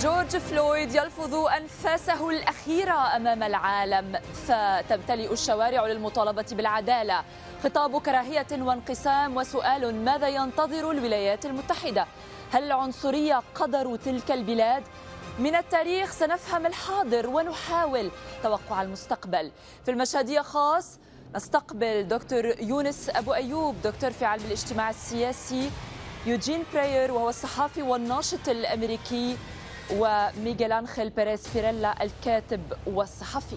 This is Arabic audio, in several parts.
جورج فلويد يلفظ أنفاسه الأخيرة أمام العالم، فتمتلئ الشوارع للمطالبة بالعدالة. خطاب كراهية وانقسام وسؤال: ماذا ينتظر الولايات المتحدة؟ هل العنصرية قدر تلك البلاد؟ من التاريخ سنفهم الحاضر ونحاول توقع المستقبل. في المشهدية خاص نستقبل دكتور يونس أبو أيوب، دكتور في علم الاجتماع السياسي، يوجين براير وهو الصحافي والناشط الأمريكي، وميغيل أنخيل بيريز فيريلا الكاتب والصحفي.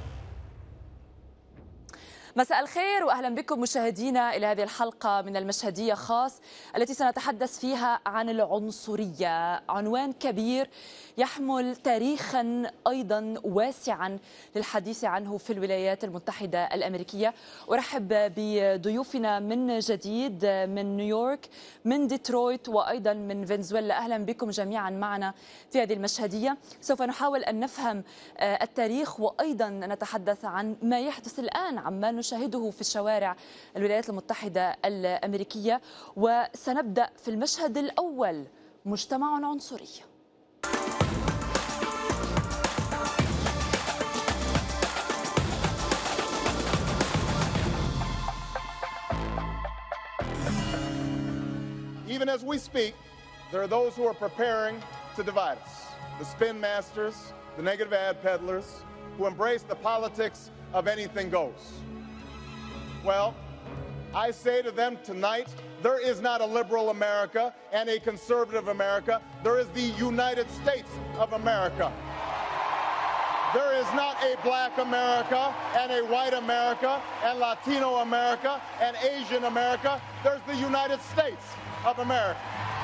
مساء الخير واهلا بكم مشاهدينا الى هذه الحلقه من المشهديه خاص التي سنتحدث فيها عن العنصريه، عنوان كبير يحمل تاريخا ايضا واسعا للحديث عنه في الولايات المتحده الامريكيه. ارحب بضيوفنا من جديد من نيويورك، من ديترويت، وايضا من فنزويلا. اهلا بكم جميعا معنا في هذه المشهديه. سوف نحاول ان نفهم التاريخ وايضا نتحدث عن ما يحدث الان، عما نشاهده في الشوارع الولايات المتحدة الأمريكية. وسنبدأ في المشهد الأول: مجتمع عنصري. Even as we speak, there are those who are preparing to divide us. The spin masters, the negative ad peddlers, who embrace the politics of anything goes. Well, I say to them tonight, there is not a liberal America and a conservative America. There is the United States of America. There is not a black America and a white America and Latino America and Asian America. There's the United States of America.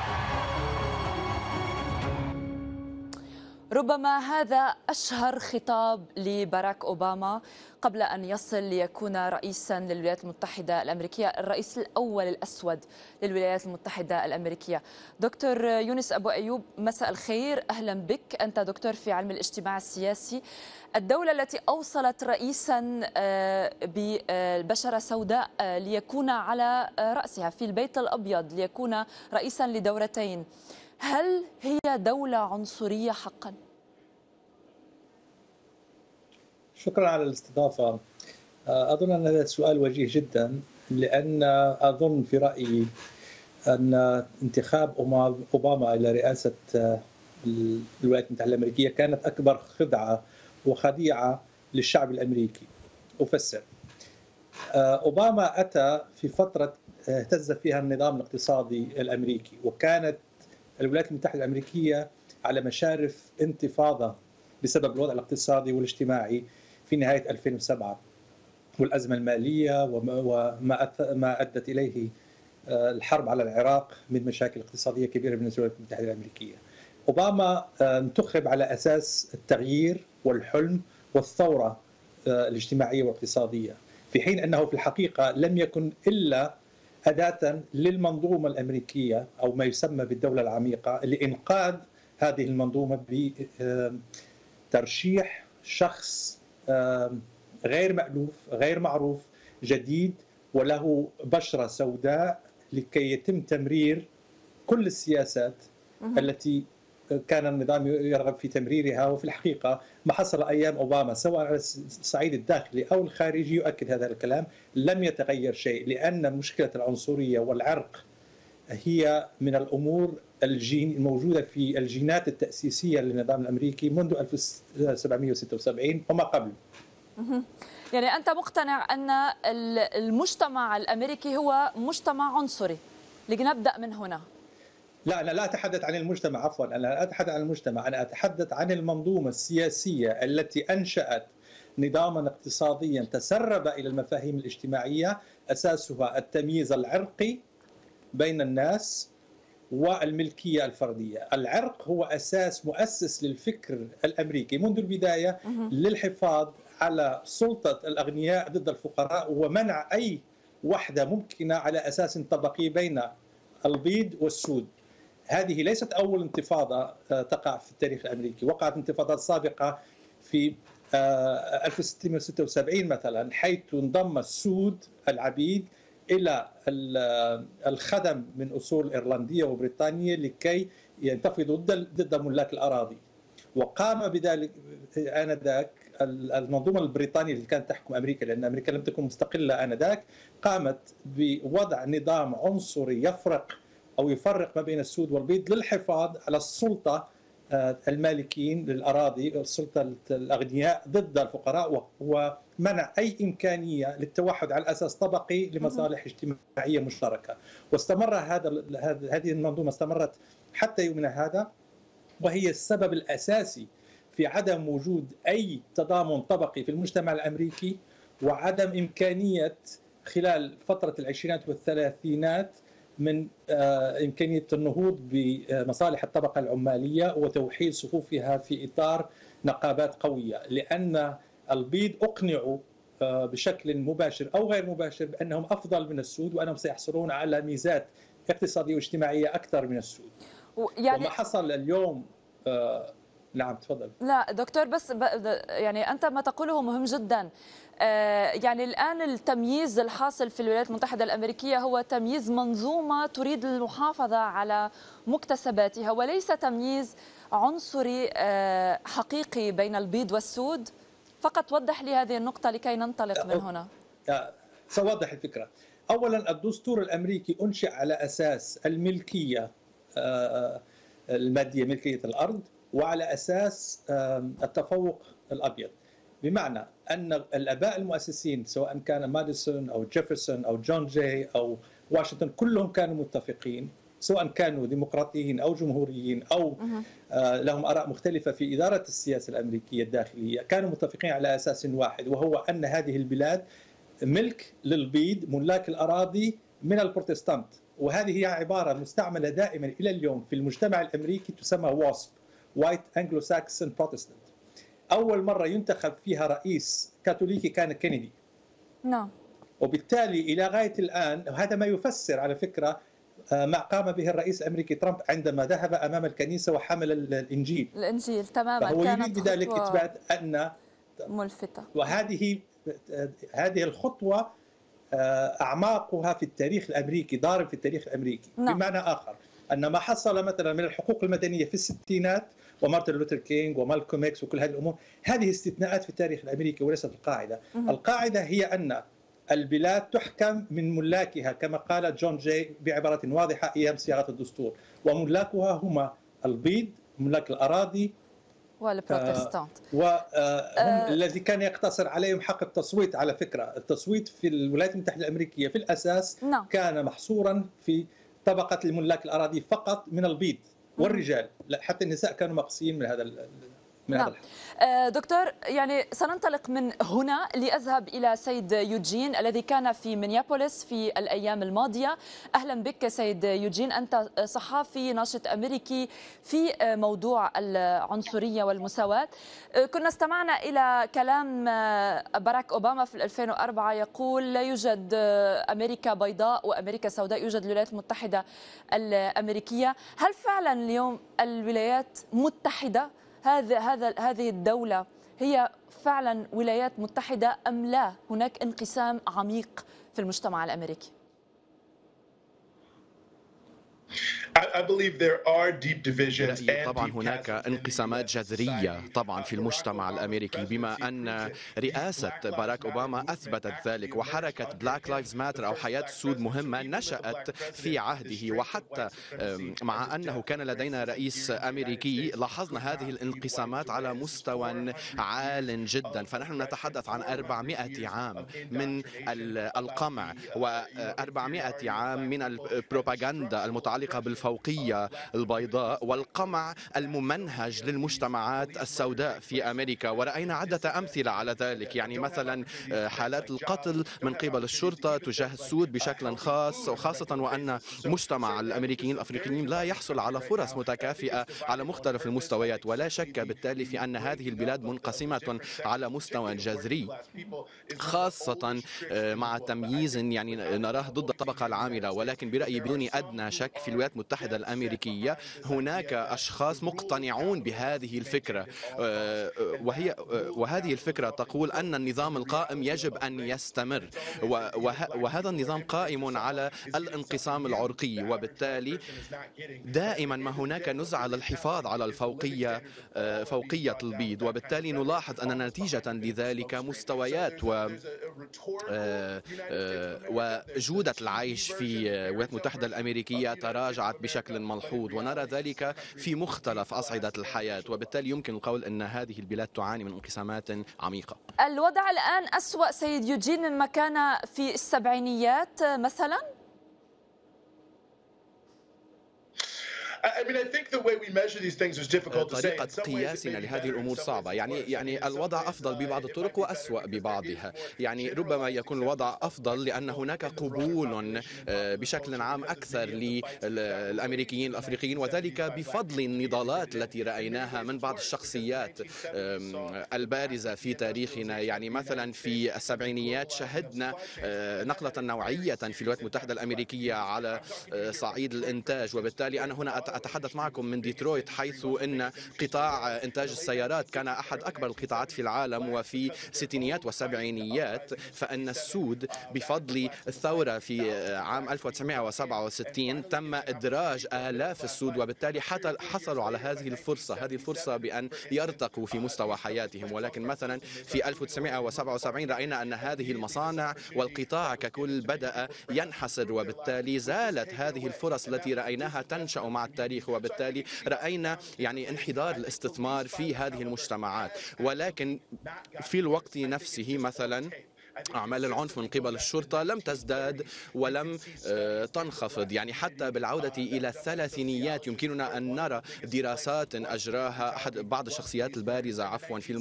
ربما هذا أشهر خطاب لباراك أوباما قبل أن يصل ليكون رئيسا للولايات المتحدة الأمريكية، الرئيس الأول الأسود للولايات المتحدة الأمريكية. دكتور يونس أبو أيوب، مساء الخير، أهلا بك. أنت دكتور في علم الاجتماع السياسي. الدولة التي أوصلت رئيسا بالبشرة سوداء ليكون على رأسها في البيت الأبيض، ليكون رئيسا لدورتين، هل هي دولة عنصرية حقا؟ شكرا على الاستضافة. أظن أن هذا السؤال وجيه جدا، لأن أظن في رأيي أن انتخاب أوباما إلى رئاسة الولايات المتحدة الأمريكية كانت أكبر خدعة وخديعة للشعب الأمريكي. أفسر. أوباما أتى في فترة اهتز فيها النظام الاقتصادي الأمريكي، وكانت الولايات المتحدة الأمريكية على مشارف انتفاضة بسبب الوضع الاقتصادي والاجتماعي في نهاية 2007 والأزمة المالية وما أدت إليه الحرب على العراق من مشاكل اقتصادية كبيرة بالنسبة للولايات المتحدة الأمريكية. أوباما انتخب على أساس التغيير والحلم والثورة الاجتماعية والاقتصادية، في حين أنه في الحقيقة لم يكن إلا أداة للمنظومة الأمريكية أو ما يسمى بالدولة العميقة لإنقاذ هذه المنظومة بترشيح شخص غير مألوف غير معروف جديد وله بشرة سوداء لكي يتم تمرير كل السياسات التي كان النظام يرغب في تمريرها. وفي الحقيقة ما حصل أيام أوباما سواء على الصعيد الداخلي أو الخارجي يؤكد هذا الكلام. لم يتغير شيء، لأن مشكلة العنصرية والعرق هي من الأمور الموجودة في الجينات التأسيسية للنظام الأمريكي منذ 1776 وما قبل. يعني أنت مقتنع أن المجتمع الأمريكي هو مجتمع عنصري؟ لنبدأ من هنا. لا، أنا لا أتحدث عن المجتمع، عفوا، أنا لا أتحدث عن المجتمع، أنا أتحدث عن المنظومة السياسية التي أنشأت نظاما اقتصاديا تسرب إلى المفاهيم الاجتماعية أساسها التمييز العرقي بين الناس والملكية الفردية. العرق هو أساس مؤسس للفكر الأمريكي منذ البداية للحفاظ على سلطة الأغنياء ضد الفقراء ومنع أي وحدة ممكنة على أساس طبقي بين البيض والسود. هذه ليست أول انتفاضة تقع في التاريخ الأمريكي، وقعت انتفاضات سابقة في 1676 مثلا، حيث انضم السود العبيد إلى الخدم من أصول إيرلندية وبريطانية لكي ينتفضوا ضد ملاك الأراضي. وقام بذلك آنذاك المنظومة البريطانية اللي كانت تحكم أمريكا، لأن أمريكا لم تكن مستقلة آنذاك، قامت بوضع نظام عنصري يفرق ما بين السود والبيض للحفاظ على السلطة المالكين للأراضي، السلطة الأغنياء ضد الفقراء، ومنع أي إمكانية للتوحد على أساس طبقي لمصالح اجتماعية مشتركة. واستمر هذه المنظومة استمرت حتى يومنا هذا، وهي السبب الأساسي في عدم وجود أي تضامن طبقي في المجتمع الأمريكي، وعدم إمكانية خلال فترة العشرينات والثلاثينات من إمكانية النهوض بمصالح الطبقة العمالية وتوحيد صفوفها في إطار نقابات قوية، لأن البيض أقنعوا بشكل مباشر أو غير مباشر بأنهم أفضل من السود، وأنهم سيحصلون على ميزات اقتصادية واجتماعية أكثر من السود. وما حصل اليوم نعم تفضل. لا دكتور، بس يعني أنت ما تقوله مهم جدا. يعني الآن التمييز الحاصل في الولايات المتحدة الأمريكية هو تمييز منظومة تريد المحافظة على مكتسباتها، وليس تمييز عنصري حقيقي بين البيض والسود. فقط وضح لي هذه النقطة لكي ننطلق من هنا. سأوضح الفكرة. أولا، الدستور الأمريكي أنشئ على أساس الملكية المادية، ملكية الأرض، وعلى أساس التفوق الأبيض، بمعنى أن الآباء المؤسسين سواء كان ماديسون أو جيفرسون أو جون جاي أو واشنطن كلهم كانوا متفقين، سواء كانوا ديمقراطيين أو جمهوريين أو لهم آراء مختلفة في إدارة السياسة الأمريكية الداخلية، كانوا متفقين على أساس واحد، وهو أن هذه البلاد ملك للبيض ملاك الأراضي من البروتستانت. وهذه هي عبارة مستعملة دائما إلى اليوم في المجتمع الأمريكي، تسمى WASP White Anglo-Saxon Protestant. أول مرة ينتخب فيها رئيس كاثوليكي كان كينيدي. نعم. وبالتالي إلى غاية الآن، وهذا ما يفسر على فكرة ما قام به الرئيس الأمريكي ترامب عندما ذهب أمام الكنيسة وحمل الإنجيل. تماما. فهو يريد بذلك إثبات أن ملفتة، وهذه الخطوة أعماقها في التاريخ الأمريكي، ضارب في التاريخ الأمريكي. نعم. بمعنى آخر، أن ما حصل مثلا من الحقوق المدنية في الستينات ومارتن لوثر كينغ ومالكوم إكس وكل هذه الأمور، هذه استثناءات في التاريخ الأمريكي وليست القاعدة. القاعدة هي أن البلاد تحكم من ملاكها كما قال جون جاي بعبارة واضحة أيام صياغة الدستور، وملاكها هم البيض، ملاك الأراضي والبروتستانت، وهم الذي كان يقتصر عليهم حق التصويت. على فكرة التصويت في الولايات المتحدة الأمريكية في الأساس كان محصورا في طبقة الملاك الأراضي فقط من البيض والرجال، حتى النساء كانوا مقصيين من هذا نعم. دكتور، يعني سننطلق من هنا لأذهب إلى سيد يوجين الذي كان في مينيابوليس في الأيام الماضية. أهلا بك سيد يوجين، أنت صحافي ناشط أمريكي في موضوع العنصرية والمساواة. كنا استمعنا إلى كلام باراك أوباما في 2004 يقول لا يوجد أمريكا بيضاء وأمريكا سوداء، يوجد الولايات المتحدة الأمريكية. هل فعلا اليوم الولايات متحدة؟ هذه الدولة هي فعلا ولايات متحدة أم لا هناك انقسام عميق في المجتمع الأمريكي؟ طبعا هناك انقسامات جذرية طبعا في المجتمع الأمريكي، بما أن رئاسة باراك أوباما أثبتت ذلك، وحركة بلاك لايفز ماتر أو حياة السود مهمة نشأت في عهده. وحتى مع أنه كان لدينا رئيس أمريكي لاحظنا هذه الانقسامات على مستوى عال جدا. فنحن نتحدث عن 400 عام من القمع و400 عام من البروباغندا المتعلقة بالفوقية البيضاء والقمع الممنهج للمجتمعات السوداء في أمريكا. ورأينا عدة أمثلة على ذلك، يعني مثلا حالات القتل من قبل الشرطة تجاه السود بشكل خاص، وخاصة وأن مجتمع الأمريكيين الأفريقيين لا يحصل على فرص متكافئة على مختلف المستويات. ولا شك بالتالي في أن هذه البلاد منقسمة على مستوى جذري، خاصة مع تمييز يعني نراه ضد الطبقة العاملة. ولكن برأيي بدون أدنى شك في الولايات المتحدة المتحدة الأمريكية هناك أشخاص مقتنعون بهذه الفكرة، وهذه الفكرة تقول أن النظام القائم يجب أن يستمر، وهذا النظام قائم على الانقسام العرقي، وبالتالي دائما ما هناك نزعة للحفاظ على فوقية البيض، وبالتالي نلاحظ أن نتيجة لذلك مستويات وجودة العيش في الولايات المتحدة الأمريكية تراجعت بشكل ملحوظ، ونرى ذلك في مختلف أصعدة الحياة، وبالتالي يمكن القول أن هذه البلاد تعاني من انقسامات عميقة. الوضع الآن أسوأ سيد يوجين مما كان في السبعينيات مثلا؟ طريقة قياسنا لهذه الأمور صعبة، يعني الوضع أفضل ببعض الطرق وأسوأ ببعضها. يعني ربما يكون الوضع أفضل لأن هناك قبول بشكل عام أكثر للأمريكيين الأفريقيين، وذلك بفضل النضالات التي رأيناها من بعض الشخصيات البارزة في تاريخنا. يعني مثلا في السبعينيات شهدنا نقلة نوعية في الولايات المتحدة الأمريكية على صعيد الإنتاج، وبالتالي أنا هنا أتحدث معكم من ديترويت، حيث أن قطاع إنتاج السيارات كان أحد أكبر القطاعات في العالم، وفي الستينيات والسبعينيات فإن السود بفضل الثورة في عام 1967 تم إدراج آلاف السود، وبالتالي حصلوا على هذه الفرصة بأن يرتقوا في مستوى حياتهم. ولكن مثلا في 1977 رأينا أن هذه المصانع والقطاع ككل بدأ ينحسر، وبالتالي زالت هذه الفرص التي رأيناها تنشأ مع التاريخ، وبالتالي رأينا يعني انحدار الاستثمار في هذه المجتمعات. ولكن في الوقت نفسه مثلا أعمال العنف من قبل الشرطة لم تزداد ولم تنخفض، يعني حتى بالعودة إلى الثلاثينيات يمكننا أن نرى دراسات أجراها بعض الشخصيات البارزة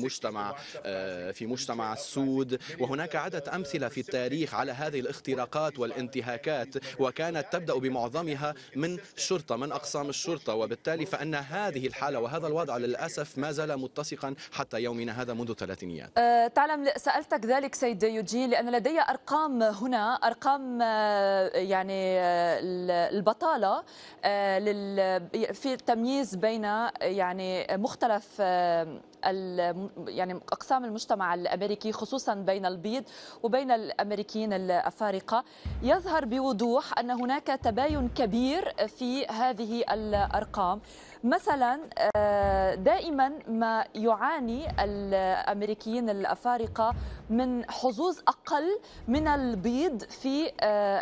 في مجتمع السود، وهناك عدة أمثلة في التاريخ على هذه الاختراقات والانتهاكات، وكانت تبدأ بمعظمها من أقسام الشرطة، وبالتالي فإن هذه الحالة وهذا الوضع للأسف ما زال متسقا حتى يومنا هذا منذ الثلاثينيات. تعلم سألتك ذلك سيد يوجين لأن لدي أرقام هنا، أرقام يعني البطالة في التمييز بين يعني مختلف يعني أقسام المجتمع الأمريكي، خصوصا بين البيض وبين الأمريكيين الأفارقة. يظهر بوضوح أن هناك تباين كبير في هذه الأرقام. مثلا دائما ما يعاني الأمريكيين الأفارقة من حظوظ أقل من البيض في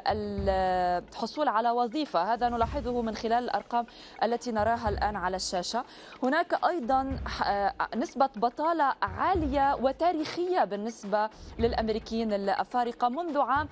الحصول على وظيفة، هذا نلاحظه من خلال الأرقام التي نراها الآن على الشاشة. هناك أيضا نسبة بطالة عالية وتاريخية بالنسبة للأمريكيين الأفارقة منذ عام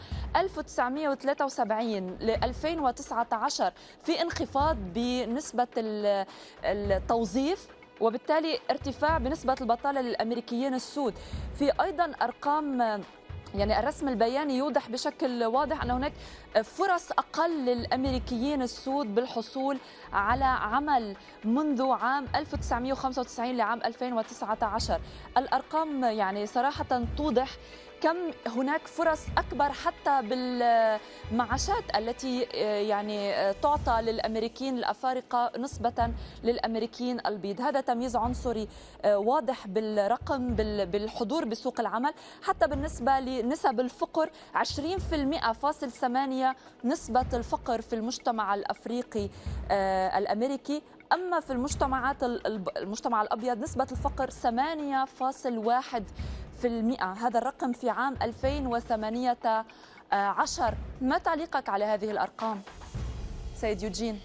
1973 ل 2019 في انخفاض بنسبة التوظيف، وبالتالي ارتفاع بنسبة البطالة للأمريكيين السود. في أيضا أرقام يعني الرسم البياني يوضح بشكل واضح أن هناك فرص أقل للأمريكيين السود بالحصول على عمل منذ عام 1995 لعام 2019. الأرقام يعني صراحة توضح كم هناك فرص أكبر حتى بالمعاشات التي يعني تعطى للأمريكيين الأفارقة نسبة للأمريكيين البيض. هذا تمييز عنصري واضح بالرقم بالحضور بسوق العمل. حتى بالنسبة لنسب الفقر 20.8% نسبة الفقر في المجتمع الأفريقي الأمريكي، أما في المجتمع الأبيض نسبة الفقر 8.1%. هذا الرقم في عام 2018. ما تعليقك على هذه الأرقام سيد يوجين؟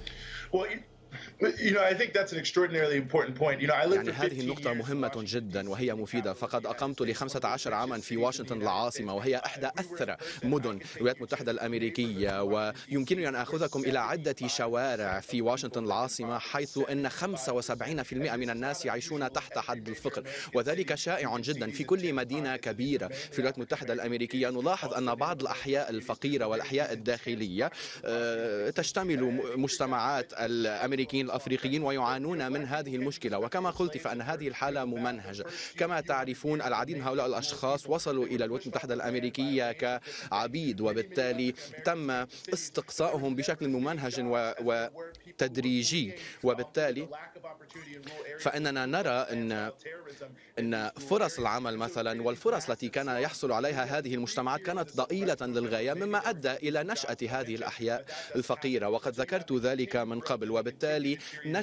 يعني هذه النقطة مهمة جدا وهي مفيدة، فقد أقمت ل15 عاما في واشنطن العاصمة، وهي إحدى أثرى مدن الولايات المتحدة الأمريكية، ويمكنني أن أخذكم إلى عدة شوارع في واشنطن العاصمة حيث أن 75% من الناس يعيشون تحت حد الفقر، وذلك شائع جدا في كل مدينة كبيرة في الولايات المتحدة الأمريكية. نلاحظ أن بعض الأحياء الفقيرة والأحياء الداخلية تشتمل مجتمعات الأمريكيين الأفريقيين ويعانون من هذه المشكلة، وكما قلت فإن هذه الحالة ممنهجة. كما تعرفون العديد من هؤلاء الأشخاص وصلوا إلى الولايات المتحدة الأمريكية كعبيد، وبالتالي تم استقصائهم بشكل ممنهج تدريجي، وبالتالي فإننا نرى أن فرص العمل مثلا والفرص التي كان يحصل عليها هذه المجتمعات كانت ضئيلة للغاية، مما أدى إلى نشأة هذه الأحياء الفقيرة، وقد ذكرت ذلك من قبل. وبالتالي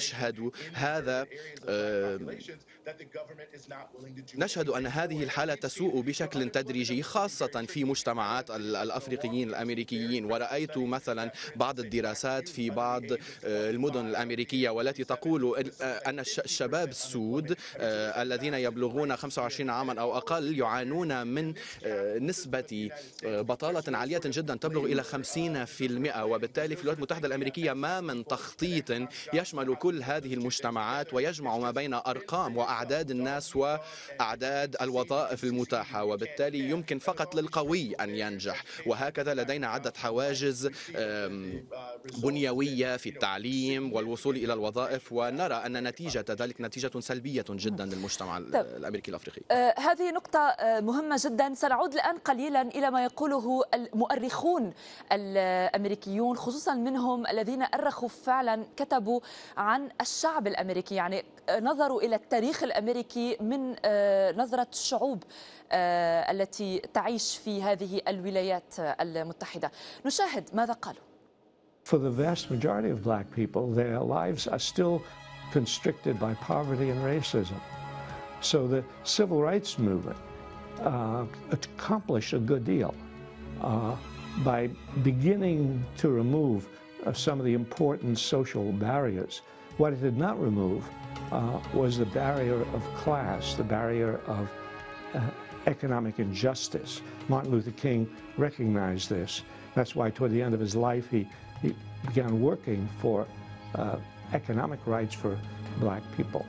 نشهد أن هذه الحالة تسوء بشكل تدريجي، خاصة في مجتمعات الأفريقيين الأمريكيين. ورأيت مثلا بعض الدراسات في بعض المدن الأمريكية والتي تقول أن الشباب السود الذين يبلغون 25 عاما أو أقل يعانون من نسبة بطالة عالية جدا تبلغ إلى 50%. وبالتالي في الولايات المتحدة الأمريكية ما من تخطيط يشمل كل هذه المجتمعات ويجمع ما بين أرقام وأعداد الناس وأعداد الوظائف المتاحة، وبالتالي يمكن فقط للقوي أن ينجح. وهكذا لدينا عدة حواجز بنيوية في التعليم والوصول إلى الوظائف، ونرى أن نتيجة ذلك نتيجة سلبية جدا للمجتمع الأمريكي الأفريقي. هذه نقطة مهمة جدا. سنعود الآن قليلا إلى ما يقوله المؤرخون الأمريكيون، خصوصا منهم الذين أرخوا فعلا، كتبوا عن الشعب الأمريكي، يعني نظروا إلى التاريخ الأمريكي من نظرة الشعوب التي تعيش في هذه الولايات المتحدة. نشاهد ماذا قالوا. For the vast majority of black people, their lives are still constricted by poverty and racism. So the civil rights movement accomplished a good deal by beginning to remove some of the important social barriers. What it did not remove was the barrier of class, the barrier of economic injustice. Martin Luther King recognized this. That's why toward the end of his life he began working for economic rights for black people.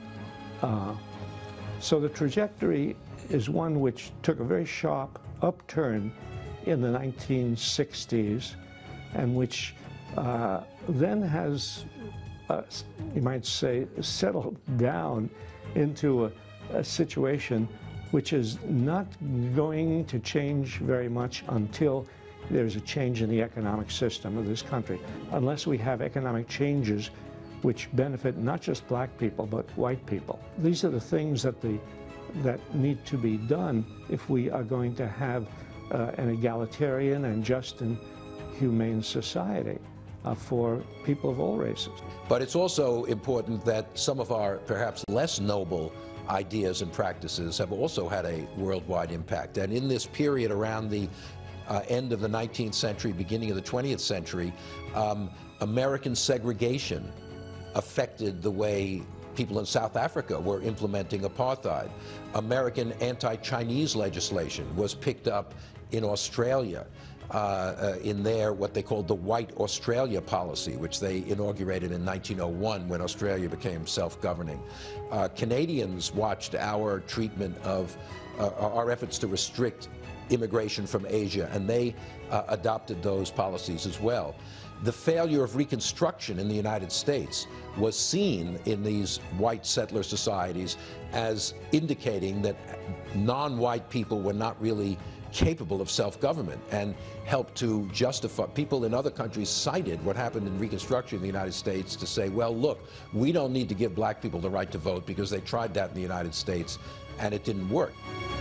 So the trajectory is one which took a very sharp upturn in the 1960s and which then has, you might say, settled down into a situation which is not going to change very much until there's a change in the economic system of this country. Unless we have economic changes which benefit not just black people but white people. These are the things that need to be done if we are going to have an egalitarian and just and humane society for people of all races. But it's also important that some of our perhaps less noble ideas and practices have also had a worldwide impact. And in this period around the end of the 19th century, beginning of the 20th century, American segregation affected the way people in South Africa were implementing apartheid. American anti-Chinese legislation was picked up in Australia in their what they called the White Australia policy, which they inaugurated in 1901 when Australia became self-governing. Canadians watched our treatment of our efforts to restrict immigration from Asia, and they adopted those policies as well. The failure of Reconstruction in the United States was seen in these white settler societies as indicating that non-white people were not really capable of self-government, and helped to justify. People in other countries cited what happened in Reconstruction in the United States to say, well, look, we don't need to give black people the right to vote because they tried that in the United States and it didn't work.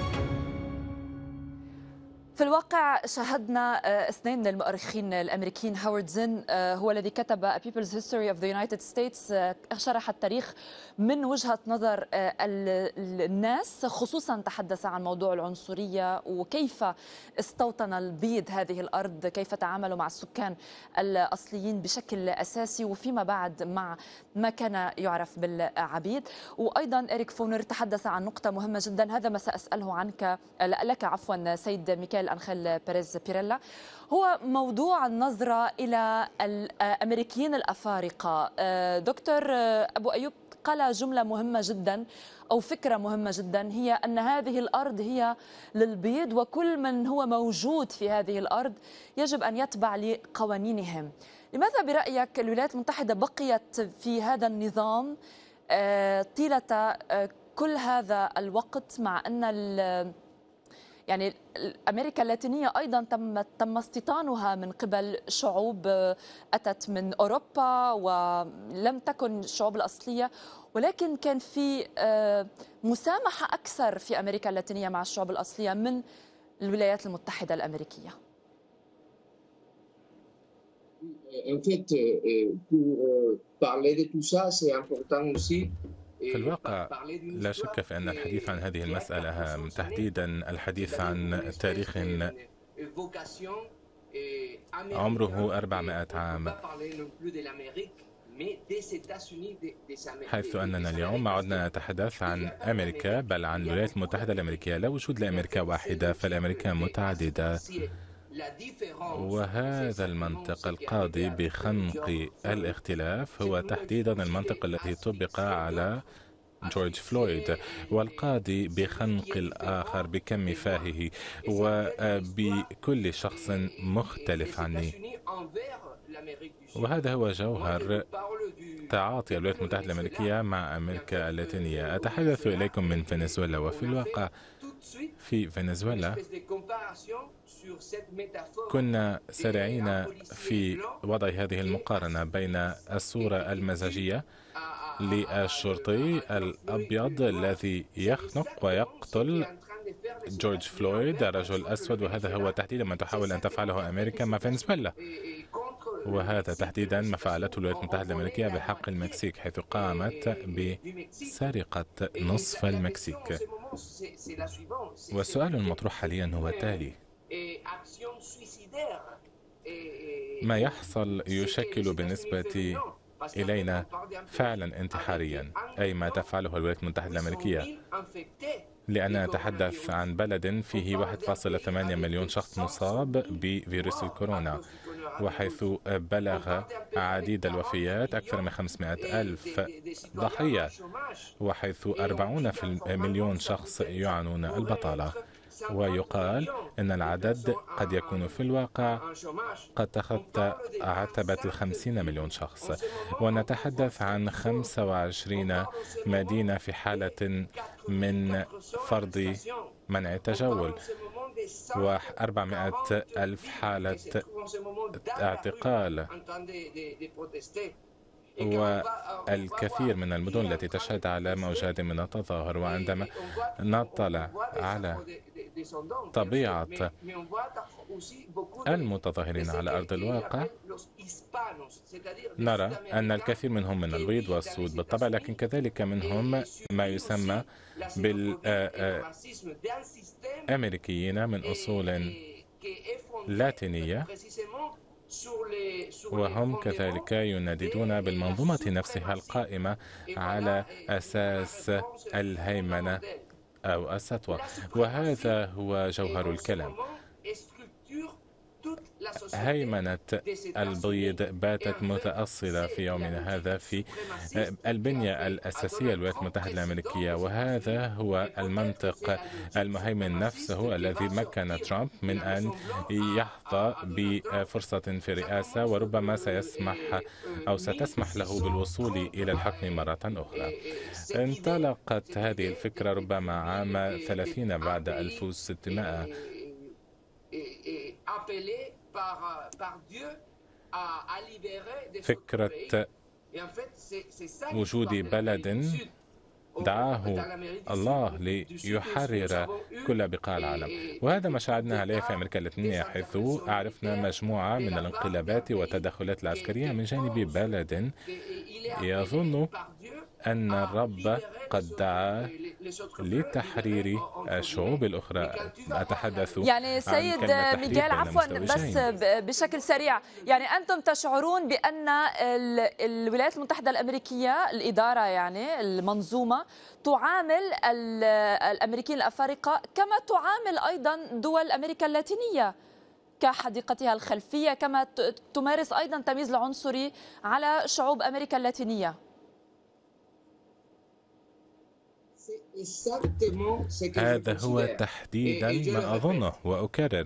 في الواقع شاهدنا اثنين من المؤرخين الامريكيين. هاورد زين هو الذي كتب A People's History of the United States، شرح التاريخ من وجهة نظر الناس، خصوصا تحدث عن موضوع العنصرية وكيف استوطن البيض هذه الأرض، كيف تعاملوا مع السكان الأصليين بشكل أساسي، وفيما بعد مع ما كان يعرف بالعبيد. وأيضا إريك فونر تحدث عن نقطة مهمة جدا، هذا ما سأسأله لك عفوا سيد ميكائيل أنخيل بيريز بيريلا، هو موضوع النظرة إلى الأمريكيين الأفارقة. دكتور أبو أيوب قال جملة مهمة جدا أو فكرة مهمة جدا، هي أن هذه الأرض هي للبيض وكل من هو موجود في هذه الأرض يجب أن يتبع لقوانينهم. لماذا برأيك الولايات المتحدة بقيت في هذا النظام طيلة كل هذا الوقت، مع أن يعني أمريكا اللاتينية أيضا تم استيطانها من قبل شعوب أتت من أوروبا ولم تكن الشعوب الأصلية، ولكن كان في مسامحة أكثر في أمريكا اللاتينية مع الشعوب الأصلية من الولايات المتحدة الأمريكية. في الواقع لا شك في أن الحديث عن هذه المسألة هام، تحديدا الحديث عن تاريخ عمره 400 عام، حيث أننا اليوم ما عدنا نتحدث عن أمريكا بل عن الولايات المتحدة الأمريكية. لا وجود لأمريكا واحدة، فالأمريكا متعددة، وهذا المنطق القاضي بخنق الاختلاف هو تحديدا المنطق الذي طبق على جورج فلويد، والقاضي بخنق الآخر بكم فاهه وبكل شخص مختلف عني. وهذا هو جوهر تعاطي الولايات المتحدة الأمريكية مع أمريكا اللاتينية. أتحدث إليكم من فنزويلا، وفي الواقع في فنزويلا كنا سريعين في وضع هذه المقارنة بين الصورة المزاجية للشرطي الأبيض الذي يخنق ويقتل جورج فلويد الرجل الأسود، وهذا هو تحديدا ما تحاول أن تفعله أمريكا مع فنزويلا، وهذا تحديدا ما فعلته الولايات المتحدة الأمريكية بحق المكسيك، حيث قامت بسرقة نصف المكسيك. والسؤال المطروح حاليا هو التالي: ما يحصل يشكل بالنسبة إلينا فعلا انتحاريا، أي ما تفعله الولايات المتحدة الأمريكية، لأننا نتحدث عن بلد فيه 1.8 مليون شخص مصاب بفيروس الكورونا، وحيث بلغ عديد الوفيات أكثر من 500,000 ضحية، وحيث 40 مليون شخص يعانون البطالة. ويقال أن العدد قد يكون في الواقع قد تخطى عتبة 50 مليون شخص، ونتحدث عن 25 مدينة في حالة من فرض منع التجول، و400,000 حالة اعتقال، والكثير من المدن التي تشهد على موجات من التظاهر. وعندما نطلع على طبيعة المتظاهرين على أرض الواقع نرى أن الكثير منهم من البيض والسود بالطبع، لكن كذلك منهم ما يسمى بالأمريكيين من أصول لاتينية، وهم كذلك ينددون بالمنظومة نفسها القائمة على أساس الهيمنة أو السطوة. وهذا هو جوهر الكلام. هيمنة البيض باتت متأصلة في يومنا هذا في البنية الأساسية للولايات المتحدة الأمريكية، وهذا هو المنطق المهيمن نفسه الذي مكن ترامب من أن يحظى بفرصة في الرئاسة، وربما سيسمح أو ستسمح له بالوصول إلى الحكم مرة أخرى. انطلقت هذه الفكرة ربما عام 30 بعد 1600 فكرة وجود بلد دعاه الله ليحرر كل بقاع العالم، وهذا ما شاهدنا عليه في أمريكا اللاتينية، حيث عرفنا مجموعة من الانقلابات والتدخلات العسكرية من جانب بلد يظن أن الرب قد دعا لتحرير الشعوب الأخرى. أتحدث يعني سيد ميغيل، عفوا بس بشكل سريع، يعني أنتم تشعرون بأن الولايات المتحدة الأمريكية الإدارة، يعني المنظومة، تعامل الأمريكيين الأفارقة كما تعامل أيضا دول أمريكا اللاتينية كحديقتها الخلفية، كما تمارس أيضا تمييز العنصري على شعوب أمريكا اللاتينية؟ هذا هو تحديدا ما أظنه، وأكرر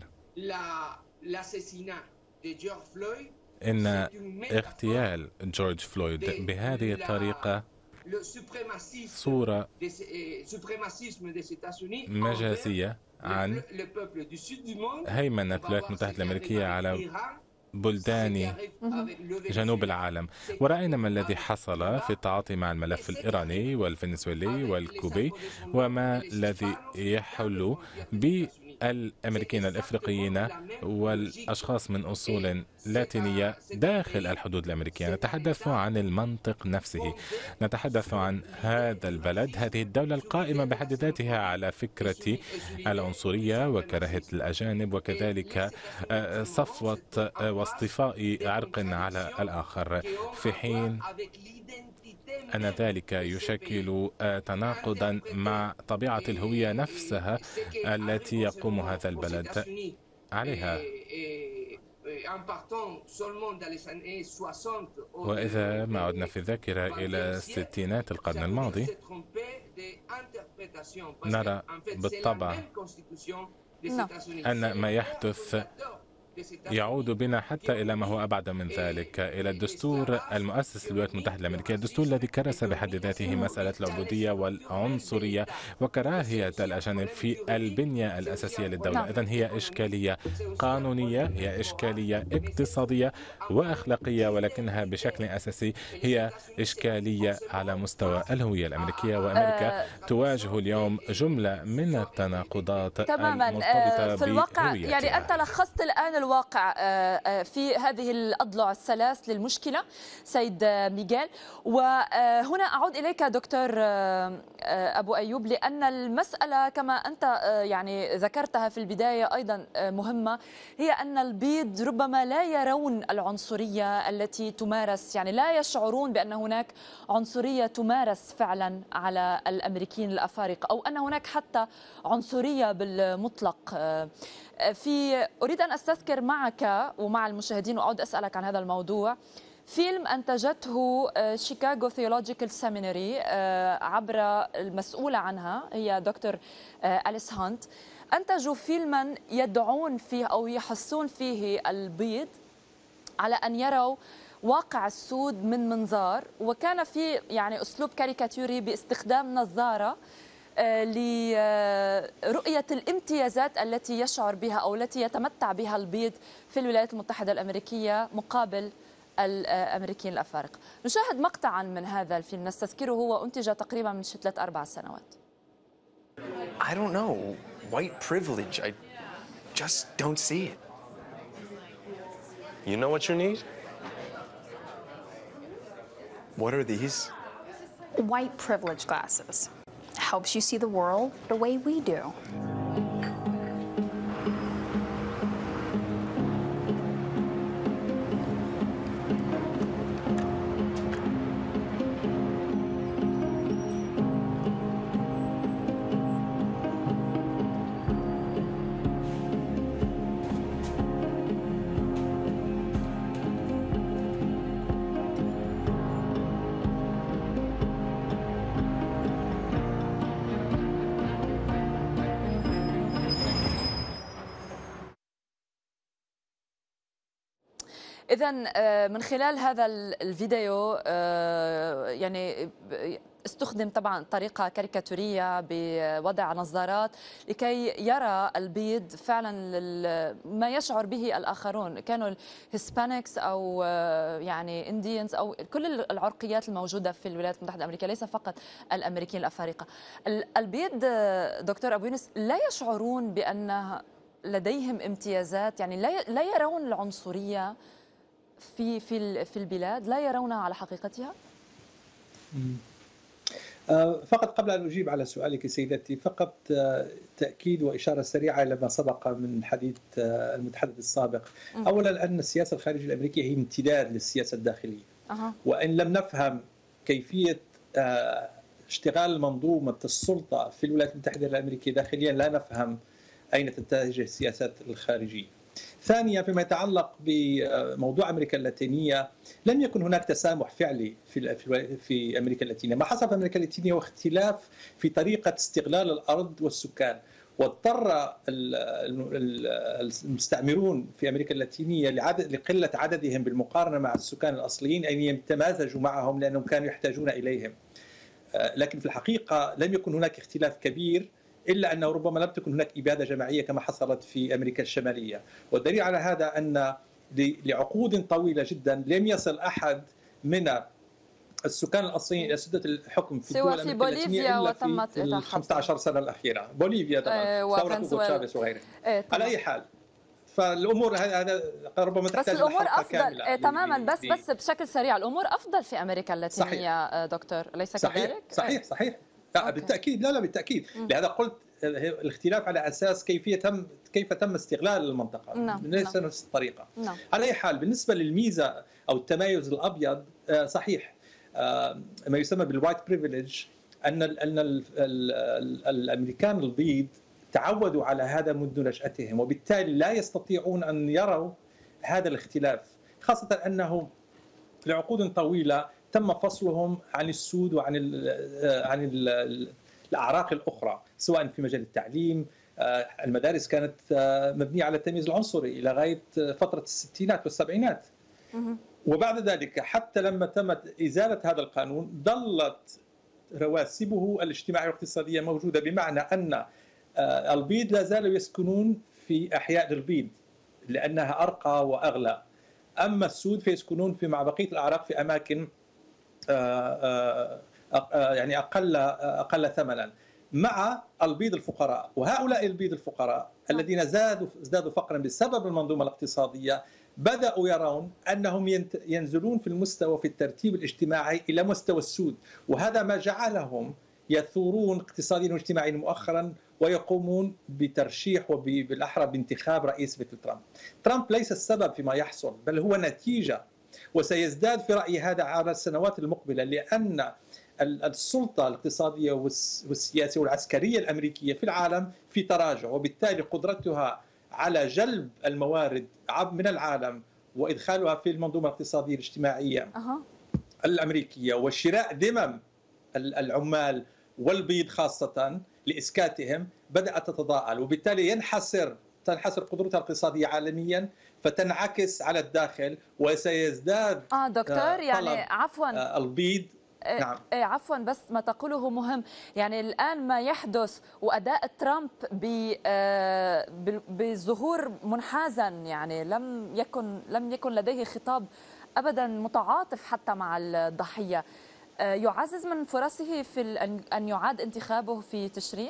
إن اغتيال جورج فلويد بهذه الطريقة صورة مجازية عن هيمنة الولايات المتحدة الأمريكية على بلدان جنوب العالم، ورأينا ما الذي حصل في التعاطي مع الملف الإيراني والفنزويلي والكوبي، وما الذي يحل بالأمريكيين الإفريقيين والأشخاص من أصول لاتينية داخل الحدود الأمريكية. نتحدث عن المنطق نفسه، نتحدث عن هذا البلد، هذه الدولة القائمة بحد ذاتها على فكرة العنصرية وكراهية الأجانب، وكذلك صفوة واصطفاء عرق على الآخر، في حين أن ذلك يشكل تناقضا مع طبيعة الهوية نفسها التي يقوم هذا البلد عليها. وإذا ما عدنا في الذاكرة إلى ستينات القرن الماضي، نرى بالطبع أن ما يحدث يعود بنا حتى إلى ما هو أبعد من ذلك، إلى الدستور المؤسس للولايات المتحدة الأمريكية، الدستور الذي كرس بحد ذاته مسألة العبودية والعنصرية وكراهية الأجانب في البنية الأساسية للدولة. إذن هي إشكالية قانونية، هي إشكالية اقتصادية وأخلاقية، ولكنها بشكل أساسي هي إشكالية على مستوى الهوية الأمريكية. وأمريكا تواجه اليوم جملة من التناقضات المرتبطة في الواقع. بهويتها. يعني أنت لخصت الآن الواقع في هذه الأضلع الثلاث للمشكلة سيد ميغيل. وهنا أعود إليك دكتور أبو أيوب، لأن المسألة كما أنت يعني ذكرتها في البداية أيضا مهمة، هي أن البيض ربما لا يرون العنصرية التي تمارس، يعني لا يشعرون بأن هناك عنصرية تمارس فعلا على الأمريكيين الأفارقة، أو أن هناك حتى عنصرية بالمطلق. أريد أن أستذكر معك ومع المشاهدين وأعود أسألك عن هذا الموضوع. فيلم أنتجته شيكاغو ثيولوجيكال سيميناري عبر المسؤولة عنها هي دكتور أليس هانت، أنتجوا فيلما يدعون فيه أو يحثون فيه البيض على أن يروا واقع السود من منظار، وكان في يعني أسلوب كاريكاتوري باستخدام نظارة لرؤية الامتيازات التي يشعر بها أو التي يتمتع بها البيض في الولايات المتحدة الأمريكية مقابل الأمريكيين الأفارقة. نشاهد مقطعا من هذا الفيلم نستذكره، هو أنتج تقريبا من 3-4 سنوات. I don't know. White privilege. I just don't see it. You know what you need? What are these? White privilege glasses. Helps you see the world the way we do. إذن من خلال هذا الفيديو يعني استخدم طبعا طريقة كاريكاتورية بوضع نظارات لكي يرى البيض فعلا ما يشعر به الآخرون، كانوا الهسبانيكس أو يعني إنديانز أو كل العرقيات الموجودة في الولايات المتحدة الأمريكية، ليس فقط الأمريكيين الأفارقة. البيض دكتور أبو يونس لا يشعرون بأن لديهم امتيازات، يعني لا يرون العنصرية في البلاد، لا يرونها على حقيقتها؟ فقط قبل أن أجيب على سؤالك سيدتي، فقط تأكيد وإشارة سريعة إلى ما سبق من حديث المتحدث السابق. أولا أن السياسة الخارجية الأمريكية هي امتداد للسياسة الداخلية، وإن لم نفهم كيفية اشتغال منظومة السلطة في الولايات المتحدة الأمريكية داخليا لا نفهم أين تتجه السياسات الخارجية. ثانيا، فيما يتعلق بموضوع أمريكا اللاتينية، لم يكن هناك تسامح فعلي في أمريكا اللاتينية. ما حصل في أمريكا اللاتينية هو اختلاف في طريقة استغلال الأرض والسكان، واضطر المستعمرون في أمريكا اللاتينية لقلة عددهم بالمقارنة مع السكان الأصليين أن يتمازجوا معهم لأنهم كانوا يحتاجون إليهم. لكن في الحقيقة لم يكن هناك اختلاف كبير إلا أنه ربما لم تكن هناك إبادة جماعية كما حصلت في أمريكا الشمالية. والدليل على هذا أن لعقود طويلة جدا لم يصل أحد من السكان الأصليين إلى سدة الحكم في الدول سوى في بوليفيا وتمت في 15 سنة الأخيرة. بوليفيا طبعا ثورة هوغو تشافيز وغيره. على أي حال فالامور هذا ربما تحتاج بس الامور افضل تماما. بس بشكل سريع الامور افضل في امريكا اللاتينيه دكتور، اليس كذلك؟ صحيح بالتاكيد. لا بالتاكيد. لهذا قلت الاختلاف على اساس كيف تم استغلال المنطقه. ليس نفس الطريقه. على اي حال بالنسبه للميزه او التمايز الابيض صحيح ما يسمى بالوايت بريفيليج ان الامريكان البيض تعودوا على هذا منذ نشأتهم، وبالتالي لا يستطيعون أن يروا هذا الاختلاف، خاصة أنه لعقود طويلة تم فصلهم عن السود وعن الأعراق الأخرى، سواء في مجال التعليم. المدارس كانت مبنية على التمييز العنصري إلى غاية فترة الستينات والسبعينات، وبعد ذلك حتى لما تمت إزالة هذا القانون ظلت رواسبه الاجتماعية والاقتصادية موجودة، بمعنى أن البيض لا زالوا يسكنون في أحياء البيض لأنها أرقى وأغلى، أما السود فيسكنون مع بقية الأعراق في أماكن يعني أقل ثمنا، مع البيض الفقراء. وهؤلاء البيض الفقراء الذين ازدادوا فقرا بسبب المنظومة الاقتصادية بدأوا يرون أنهم ينزلون في المستوى في الترتيب الاجتماعي إلى مستوى السود، وهذا ما جعلهم يثورون اقتصاديا واجتماعيا مؤخرا ويقومون بترشيح وبالأحرى بانتخاب رئيس مثل ترامب. ترامب ليس السبب فيما يحصل، بل هو نتيجة، وسيزداد في رأيي هذا على السنوات المقبلة، لأن السلطة الاقتصادية والسياسية والعسكرية الأمريكية في العالم في تراجع، وبالتالي قدرتها على جلب الموارد من العالم وإدخالها في المنظومة الاقتصادية الاجتماعية الأمريكية وشراء ذمم العمال والبيض خاصة لإسكاتهم بدأت تتضاءل، وبالتالي تنحسر قدرتها الاقتصادية عالميا، فتنعكس على الداخل وسيزداد دكتور يعني عفوا البيض. نعم. عفوا بس ما تقوله مهم. يعني الآن ما يحدث وأداء ترامب بظهور منحازا، يعني لم يكن لديه خطاب أبدا متعاطف حتى مع الضحية، يعزز من فرصه في أن يعاد انتخابه في تشرين؟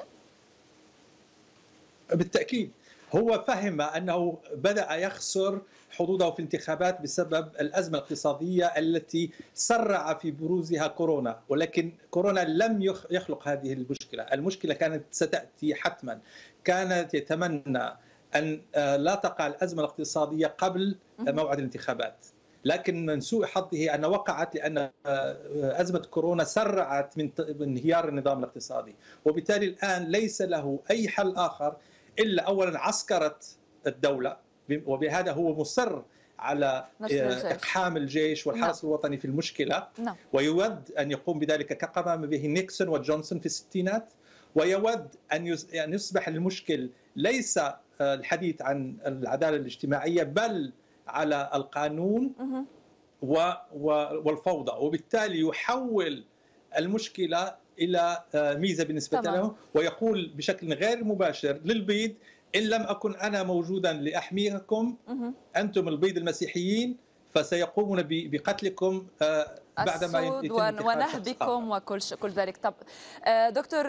بالتأكيد. هو فهم أنه بدأ يخسر حظوظه في الانتخابات بسبب الأزمة الاقتصادية التي سرع في بروزها كورونا، ولكن كورونا لم يخلق هذه المشكلة كانت ستأتي حتما. كانت يتمنى أن لا تقع الأزمة الاقتصادية قبل موعد الانتخابات، لكن من سوء حظه أن وقعت، لأن أزمة كورونا سرعت من انهيار النظام الاقتصادي، وبالتالي الآن ليس له أي حل آخر إلا أولا عسكرة الدولة، وبهذا هو مصر على إقحام الجيش والحرس الوطني في المشكلة، ويود أن يقوم بذلك كقام به نيكسون وجونسون في الستينات، ويود أن يصبح المشكل ليس الحديث عن العدالة الاجتماعية بل على القانون والفوضى، وبالتالي يحول المشكلة إلى ميزة بالنسبة له، ويقول بشكل غير مباشر للبيض: إن لم أكن أنا موجودا لأحميكم أنتم البيض المسيحيين فسيقومون بقتلكم بعدما يتم ونهبكم وكل ذلك. طب دكتور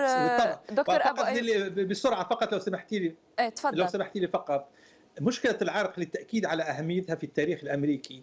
بسرعة فقط لو سمحتي لي. تفضل. لو سمحتي لي فقط، مشكلة العرق للتأكيد على أهميتها في التاريخ الأمريكي.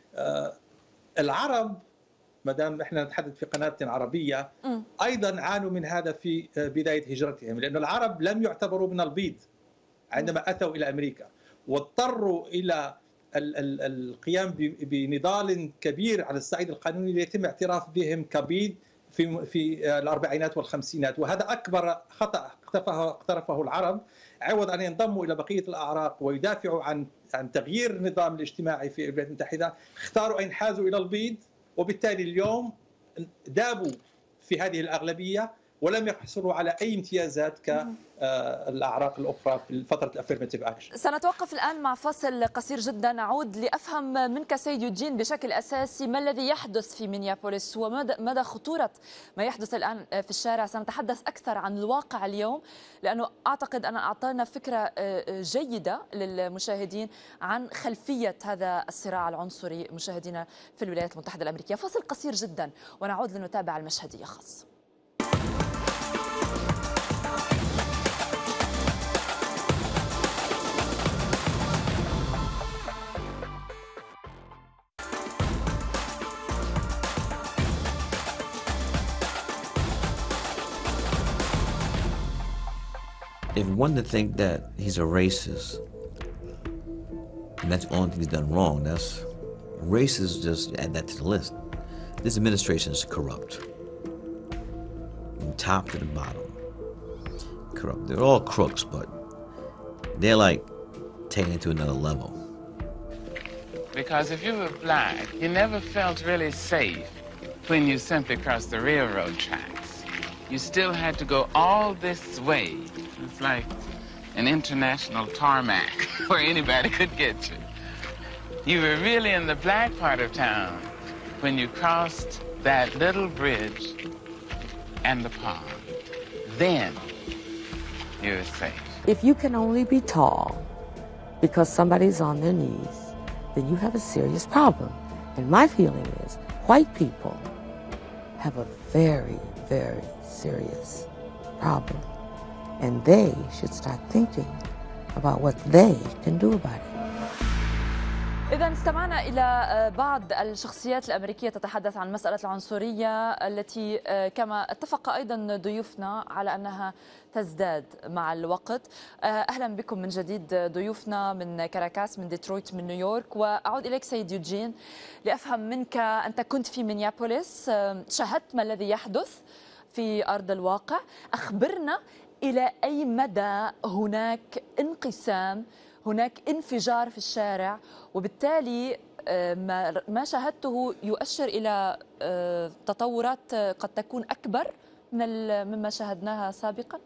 العرب ما دام احنا نتحدث في قناة عربية أيضا عانوا من هذا في بداية هجرتهم، لأن العرب لم يعتبروا من البيض عندما أتوا إلى أمريكا، واضطروا إلى القيام بنضال كبير على الصعيد القانوني ليتم اعتراف بهم كبيض في الأربعينات والخمسينات، وهذا أكبر خطأ اقترفه العرب. عوض أن ينضموا إلى بقية الأعراق ويدافعوا عن تغيير النظام الاجتماعي في الولايات المتحدة، اختاروا أن ينحازوا إلى البيض، وبالتالي اليوم دابوا في هذه الأغلبية ولم يحصلوا على أي امتيازات كالأعراق الأخرى في فترة الأفيرماتيف أكشن. سنتوقف الآن مع فاصل قصير جدا، أعود لأفهم منك سيد يوجين بشكل أساسي ما الذي يحدث في مينيابوليس ومدى خطورة ما يحدث الآن في الشارع. سنتحدث أكثر عن الواقع اليوم لأنه أعتقد أن أعطانا فكرة جيدة للمشاهدين عن خلفية هذا الصراع العنصري مشاهدينا في الولايات المتحدة الأمريكية. فاصل قصير جدا ونعود لنتابع المشهدية خاص. If one to think that he's a racist, and that's the only thing he's done wrong, that's racist, just add that to the list. This administration is corrupt. From top to the bottom. Corrupt. They're all crooks, but they're like taken it to another level. Because if you were black, you never felt really safe when you simply crossed the railroad tracks. You still had to go all this way. It's like an international tarmac where anybody could get you. You were really in the black part of town when you crossed that little bridge and the pond. Then you were safe. If you can only be tall because somebody's on their knees, then you have a serious problem. And my feeling is white people have a very, very serious problem. And they should start thinking about what they can do about it. إذا استمعنا إلى بعض الشخصيات الأمريكية تتحدث عن مسألة العنصرية التي كما اتفق أيضا ضيوفنا على أنها تزداد مع الوقت. أهلا بكم من جديد ضيوفنا من كاراكاس، من ديترويت، من نيويورك. وأعود إليك سيد يوجين لأفهم منك، أنت كنت في مينيابوليس، شاهدت ما الذي يحدث في أرض الواقع. أخبرنا إلى أي مدى هناك انقسام، هناك انفجار في الشارع، وبالتالي ما شاهدته يؤشر إلى تطورات قد تكون أكبر مما شاهدناها سابقا؟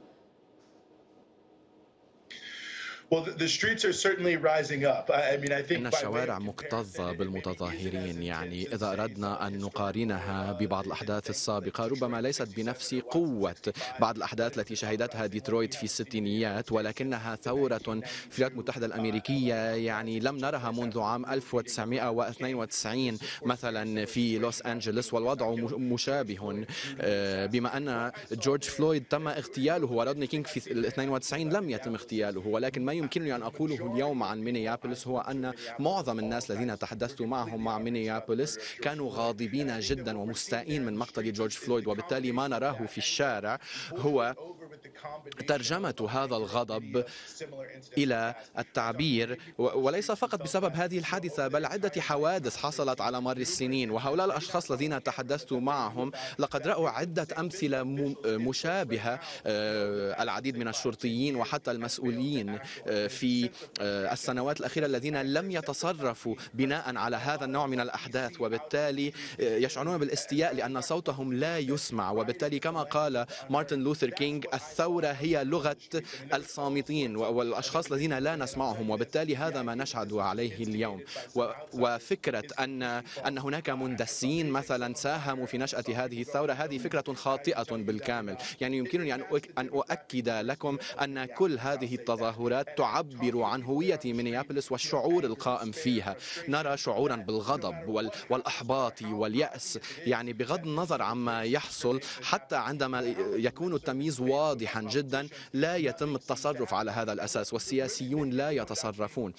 إن الشوارع مكتظة بالمتظاهرين. يعني إذا أردنا أن نقارنها ببعض الأحداث السابقة ربما ليست بنفس قوة بعض الأحداث التي شهدتها ديترويت في الستينيات، ولكنها ثورة في الولايات المتحدة الأمريكية يعني لم نرها منذ عام 1992 مثلا في لوس أنجلوس، والوضع مشابه. بما أن جورج فلويد تم اغتياله ورودني كينغ في 92 لم يتم اغتياله، ولكن ما يمكنني أن أقوله اليوم عن مينيابوليس هو أن معظم الناس الذين تحدثت معهم مع مينيابوليس كانوا غاضبين جدا ومستائين من مقتل جورج فلويد، وبالتالي ما نراه في الشارع هو ترجمة هذا الغضب إلى التعبير، وليس فقط بسبب هذه الحادثة بل عدة حوادث حصلت على مر السنين. وهؤلاء الأشخاص الذين تحدثت معهم لقد رأوا عدة أمثلة مشابهة، العديد من الشرطيين وحتى المسؤولين في السنوات الأخيرة الذين لم يتصرفوا بناء على هذا النوع من الأحداث، وبالتالي يشعرون بالاستياء لأن صوتهم لا يسمع. وبالتالي كما قال مارتن لوثر كينغ، الثورة هي لغة الصامتين والأشخاص الذين لا نسمعهم، وبالتالي هذا ما نشهد عليه اليوم. وفكرة أن هناك مندسين مثلا ساهموا في نشأة هذه الثورة، هذه فكرة خاطئة بالكامل. يعني يمكنني أن أؤكد لكم أن كل هذه التظاهرات تعبر عن هوية مينيابوليس والشعور القائم فيها. نرى شعورا بالغضب والإحباط واليأس، يعني بغض النظر عما يحصل، حتى عندما يكون التمييز واضحا جدا لا يتم التصرف على هذا الأساس، والسياسيون لا يتصرفون.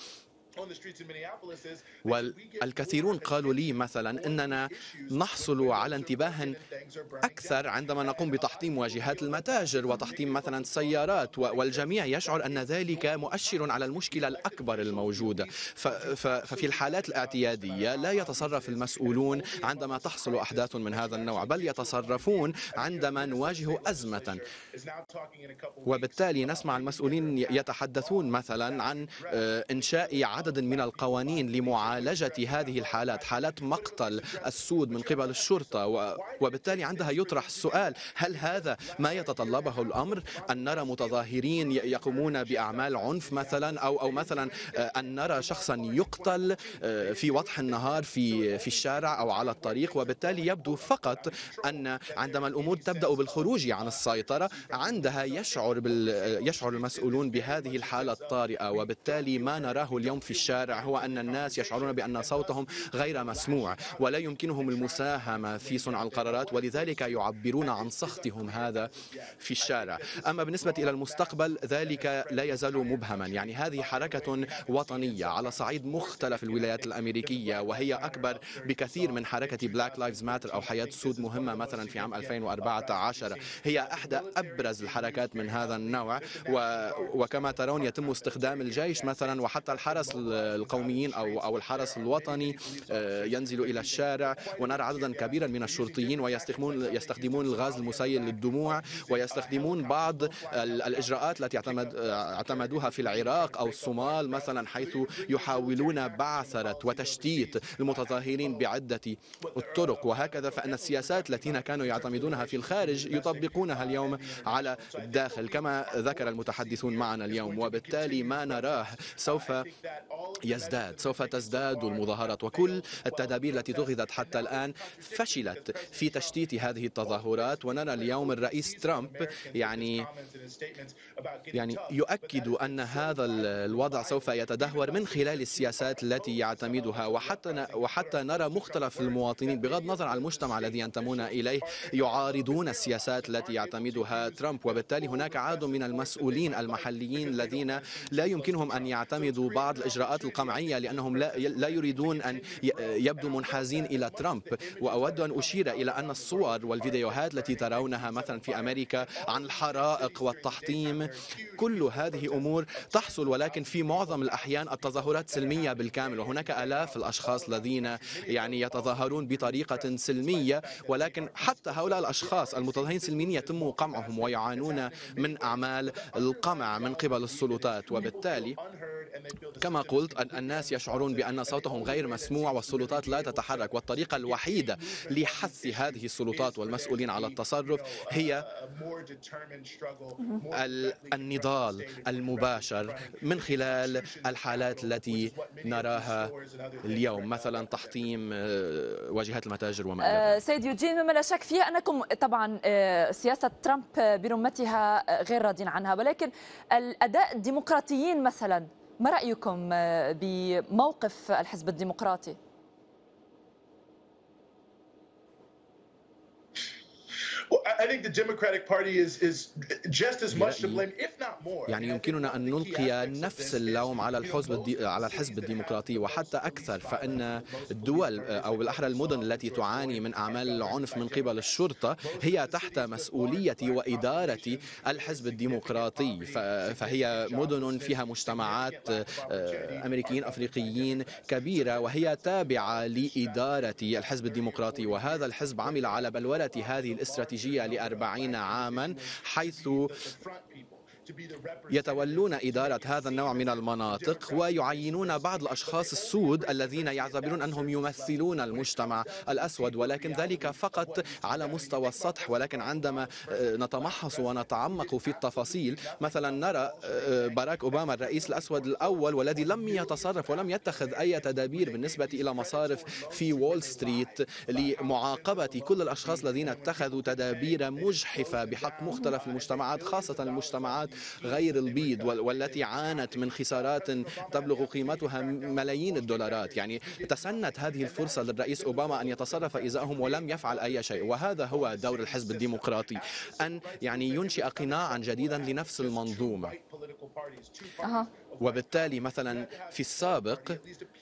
والكثيرون قالوا لي مثلا أننا نحصل على انتباه أكثر عندما نقوم بتحطيم واجهات المتاجر وتحطيم مثلا السيارات، والجميع يشعر أن ذلك مؤشر على المشكلة الأكبر الموجودة. ففي الحالات الاعتيادية لا يتصرف المسؤولون عندما تحصل أحداث من هذا النوع، بل يتصرفون عندما نواجه أزمة. وبالتالي نسمع المسؤولين يتحدثون مثلا عن إنشاء عدد من القوانين لمعالجة هذه الحالات، حالات مقتل السود من قبل الشرطة، وبالتالي وبالتالي عندها يطرح السؤال: هل هذا ما يتطلبه الأمر؟ أن نرى متظاهرين يقومون بأعمال عنف مثلا، أو مثلا أن نرى شخصا يقتل في وضح النهار في الشارع أو على الطريق؟ وبالتالي يبدو فقط أن عندما الأمور تبدأ بالخروج عن السيطرة عندها يشعر المسؤولون بهذه الحالة الطارئة. وبالتالي ما نراه اليوم في الشارع هو أن الناس يشعرون بأن صوتهم غير مسموع ولا يمكنهم المساهمة في صنع القرارات، ولذلك يعبرون عن سخطهم هذا في الشارع. أما بالنسبة إلى المستقبل ذلك لا يزال مبهما. يعني هذه حركة وطنية على صعيد مختلف الولايات الأمريكية، وهي أكبر بكثير من حركة بلاك لايفز ماتر أو حياة سود مهمة مثلا في عام 2014. هي أحدى أبرز الحركات من هذا النوع، وكما ترون يتم استخدام الجيش مثلا وحتى الحرس القوميين أو الحرس الوطني ينزل إلى الشارع، ونرى عددا كبيرا من الشرطيين ويستخدمون الغاز المسيل للدموع، ويستخدمون بعض الإجراءات التي اعتمدوها في العراق أو الصومال مثلا، حيث يحاولون بعثرة وتشتيت المتظاهرين بعدة الطرق. وهكذا فإن السياسات التي كانوا يعتمدونها في الخارج يطبقونها اليوم على الداخل كما ذكر المتحدثون معنا اليوم. وبالتالي ما نراه سوف تزداد المظاهرات، وكل التدابير التي اتخذت حتى الآن فشلت في تشتيت هذه التظاهرات. ونرى اليوم الرئيس ترامب يعني يؤكد أن هذا الوضع سوف يتدهور من خلال السياسات التي يعتمدها، وحتى نرى مختلف المواطنين بغض النظر عن المجتمع الذي ينتمون إليه يعارضون السياسات التي يعتمدها ترامب. وبالتالي هناك عدد من المسؤولين المحليين الذين لا يمكنهم أن يعتمدوا بعض الإجراءات القمعية لأنهم لا يريدون أن يبدو منحازين إلى ترامب. وأود أن أشير إلى أن الصور والفيديوهات التي ترونها مثلا في أمريكا عن الحرائق والتحطيم، كل هذه أمور تحصل، ولكن في معظم الأحيان التظاهرات سلمية بالكامل، وهناك آلاف الأشخاص الذين يتظاهرون بطريقة سلمية، ولكن حتى هؤلاء الأشخاص المتظاهرين سلميين يتم قمعهم ويعانون من أعمال القمع من قبل السلطات. وبالتالي كما قلت الناس يشعرون بأن صوتهم غير مسموع والسلطات لا تتحرك، والطريقة الوحيدة لحث هذه السلطات والمسؤولين على التصرف هي النضال المباشر من خلال الحالات التي نراها اليوم، مثلا تحطيم واجهات المتاجر وما إلى ذلك. سيد يوجين، مما لا شك فيه أنكم طبعا سياسة ترامب برمتها غير راضين عنها، ولكن الأداء الديمقراطيين مثلا، ما رأيكم بموقف الحزب الديمقراطي؟ يعني يمكننا أن نلقي نفس اللوم على الحزب الديمقراطي وحتى أكثر، فإن الدول أو بالأحرى المدن التي تعاني من أعمال العنف من قبل الشرطة هي تحت مسؤولية وإدارة الحزب الديمقراطي، فهي مدن فيها مجتمعات أمريكيين أفريقيين كبيرة وهي تابعة لإدارة الحزب الديمقراطي. وهذا الحزب عمل على بلورة هذه الاستراتيجية ل40 عاما، حيث يتولون إدارة هذا النوع من المناطق ويعينون بعض الأشخاص السود الذين يعتبرون أنهم يمثلون المجتمع الأسود، ولكن ذلك فقط على مستوى السطح. ولكن عندما نتمحص ونتعمق في التفاصيل، مثلا نرى باراك أوباما الرئيس الأسود الأول والذي لم يتصرف ولم يتخذ أي تدابير بالنسبة إلى مصارف في وول ستريت لمعاقبة كل الأشخاص الذين اتخذوا تدابير مجحفة بحق مختلف المجتمعات، خاصة المجتمعات غير البيض والتي عانت من خسارات تبلغ قيمتها ملايين الدولارات. يعني تسنت هذه الفرصة للرئيس أوباما أن يتصرف إزاءهم ولم يفعل أي شيء، وهذا هو دور الحزب الديمقراطي، أن ينشئ قناعا جديدا لنفس المنظومة. وبالتالي مثلا في السابق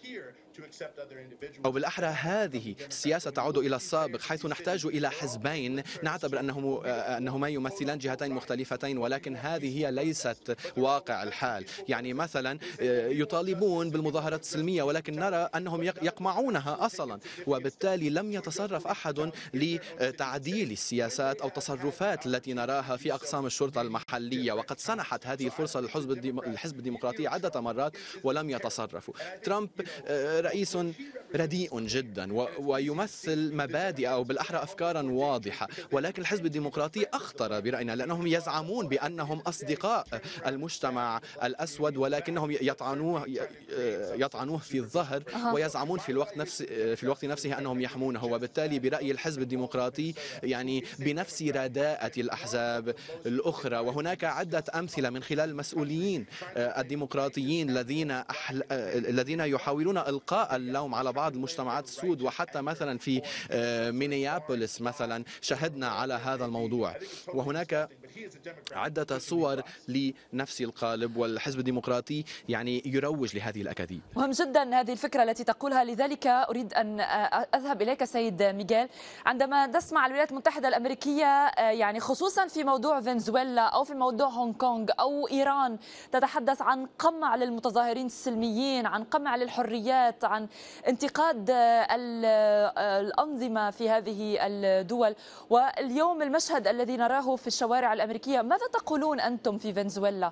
أو بالأحرى هذه السياسة تعود إلى السابق، حيث نحتاج إلى حزبين نعتبر أنهما يمثلان جهتين مختلفتين، ولكن هذه هي ليست واقع الحال. يعني مثلا يطالبون بالمظاهرات السلمية ولكن نرى أنهم يقمعونها أصلا، وبالتالي لم يتصرف أحد لتعديل السياسات أو التصرفات التي نراها في أقسام الشرطة المحلية. وقد سنحت هذه الفرصة للحزب الديمقراطي عدة مرات ولم يتصرفوا. ترامب رئيس رديء جدا ويمثل مبادئ أو بالأحرى أفكارا واضحة، ولكن الحزب الديمقراطي أخطر برأينا لأنهم يزعمون بأنهم أصدقاء المجتمع الأسود، ولكنهم يطعنوه في الظهر ويزعمون في الوقت نفسه أنهم يحمونه. وبالتالي برأي الحزب الديمقراطي يعني بنفس رداءة الأحزاب الأخرى. وهناك عدة أمثلة من خلال المسؤولين الديمقراطيين الذين يحاولون إلقاء اللوم على بعض المجتمعات السود، وحتى مثلا في مينيابوليس مثلا شهدنا على هذا الموضوع. وهناك عدة صور لنفس القالب، والحزب الديمقراطي يعني يروج لهذه الأكاذيب. مهم جدا هذه الفكرة التي تقولها، لذلك أريد أن أذهب إليك سيد ميغيل. عندما نسمع الولايات المتحدة الأمريكية يعني خصوصا في موضوع فنزويلا أو في موضوع هونغ كونغ أو إيران تتحدث عن قمع للمتظاهرين السلميين، عن قمع للحريات، عن انتقاد الأنظمة في هذه الدول، واليوم المشهد الذي نراه في الشوارع الأمريكية، ماذا تقولون أنتم في فنزويلا؟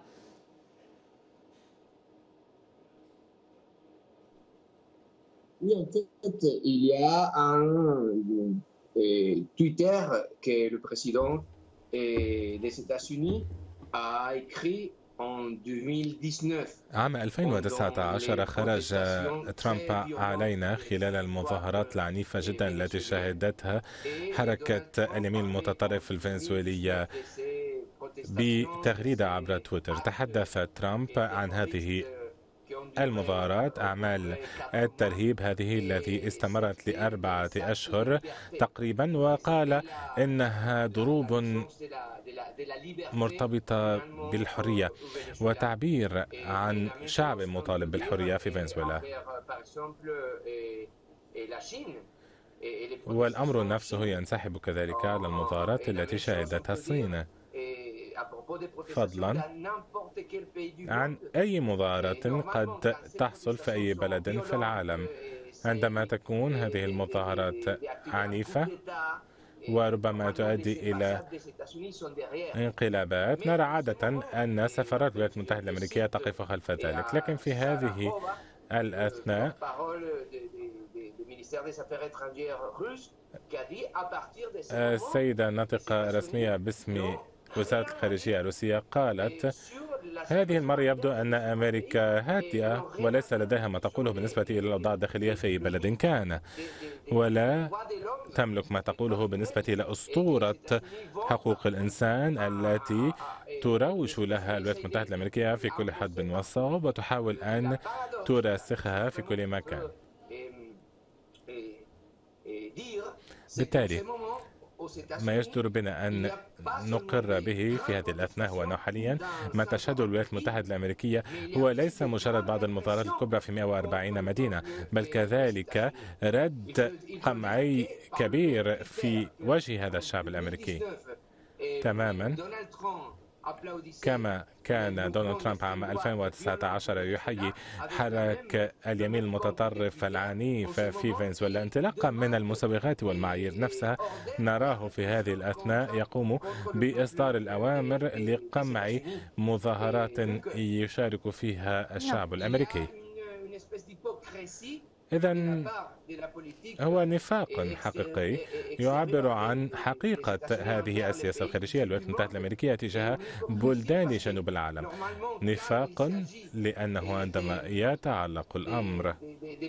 Oui, en fait, il y a un Twitter que le président des États-Unis a écrit en 2019. عام 2019 خرج ترامب علينا خلال المظاهرات العنيفة جدا التي شهدتها حركة اليمين المتطرف الفنزويلية بتغريدة عبر تويتر. تحدث ترامب عن هذه المظاهرات، أعمال الترهيب هذه التي استمرت ل4 أشهر تقريبا، وقال إنها ضروب مرتبطة بالحرية وتعبير عن شعب مطالب بالحرية في فنزويلا. والأمر نفسه ينسحب كذلك على المظاهرات التي شهدتها الصين، فضلا عن أي مظاهرات قد تحصل في أي بلد في العالم. عندما تكون هذه المظاهرات عنيفة وربما تؤدي إلى انقلابات، نرى عادة أن سفارات الولايات المتحدة الأمريكية تقف خلف ذلك. لكن في هذه الأثناء السيدة الناطقة رسمية باسم وزارة الخارجية الروسية قالت: هذه المرة يبدو أن أمريكا هادئة وليس لديها ما تقوله بالنسبة إلى الأوضاع الداخلية في أي بلد كان، ولا تملك ما تقوله بالنسبة إلى أسطورة حقوق الإنسان التي تروج لها الولايات المتحدة الأمريكية في كل حدب وصوب وتحاول أن ترسخها في كل مكان. بالتالي ما يجدر بنا أن نقر به في هذه الأثناء هو أنه حاليا ما تشهده الولايات المتحدة الأمريكية هو ليس مجرد بعض المظاهرات الكبرى في 140 مدينة، بل كذلك رد قمعي كبير في وجه هذا الشعب الأمريكي، تماما كما كان دونالد ترامب عام 2019 يحيي حراك اليمين المتطرف العنيف في فنزويلا انطلاقا من المسوغات والمعايير نفسها. نراه في هذه الأثناء يقوم بإصدار الأوامر لقمع مظاهرات يشارك فيها الشعب الأمريكي. إذن هو نفاق حقيقي يعبر عن حقيقة هذه السياسة الخارجية للولايات المتحدة الأمريكية تجاه بلدان جنوب العالم. نفاق لأنه عندما يتعلق الأمر